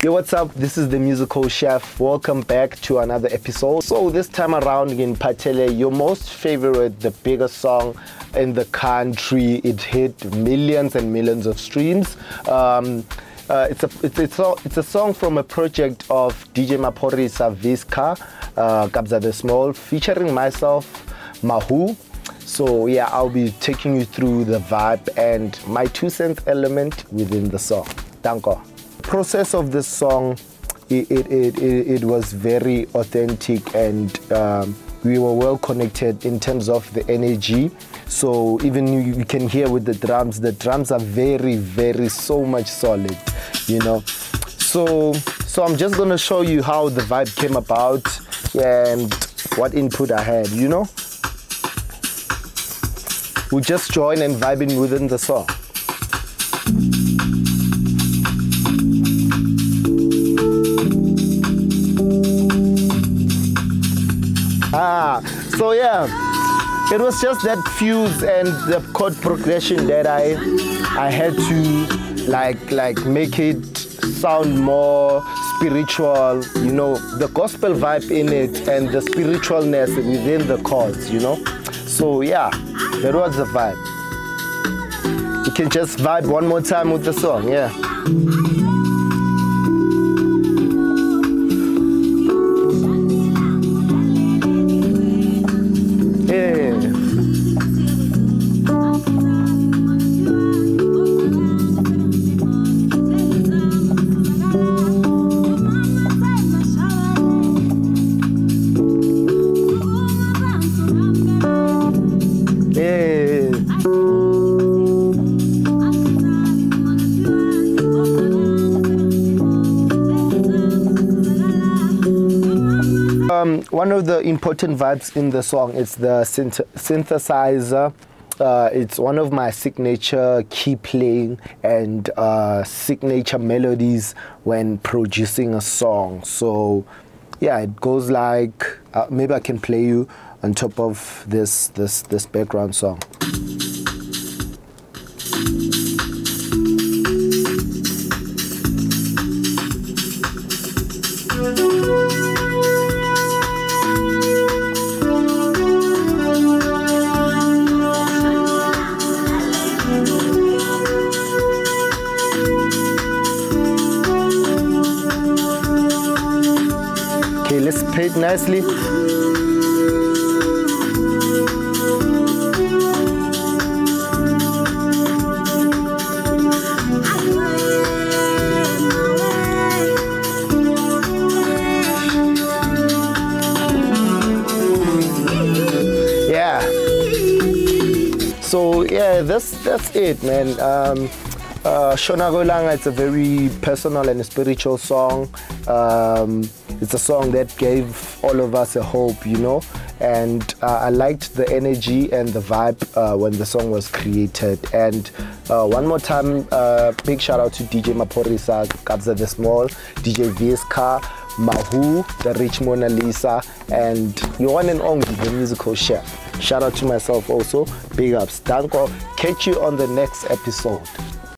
Yo, what's up? This is the Musical Chef. Welcome back to another episode. So this time around in Patele, your most favorite, the biggest song in the country. It hit millions and millions of streams. It's a song from a project of DJ Maphorisa Visca, Kabza the Small, featuring myself, Mahu. So yeah, I'll be taking you through the vibe and my 2 cents element within the song. Danko. Process of this song, it was very authentic, and we were well connected in terms of the energy. So even you can hear with the drums are very so much solid, you know. So I'm just gonna show you how the vibe came about and what input I had, you know. We just join and vibing within the song. So yeah, it was just that fuse and the chord progression that I had to like make it sound more spiritual, you know, the gospel vibe in it and the spiritualness within the chords, you know. So yeah, that was the vibe. You can just vibe one more time with the song, yeah. One of the important vibes in the song is the synthesizer. It's one of my signature key playing and signature melodies when producing a song. So yeah, it goes like maybe I can play you on top of this background song. Okay, let's play it nicely. Yeah. So yeah, that's it, man. Shona Golanga, it's a very personal and spiritual song. It's a song that gave all of us a hope, you know, and I liked the energy and the vibe when the song was created. And one more time, big shout out to DJ Maphorisa, Kabza the Small, DJ Visca, Mahu, the Rich Mona Lisa, and your one and only, the Musical Chef. Shout out to myself also, big ups. Danko, catch you on the next episode.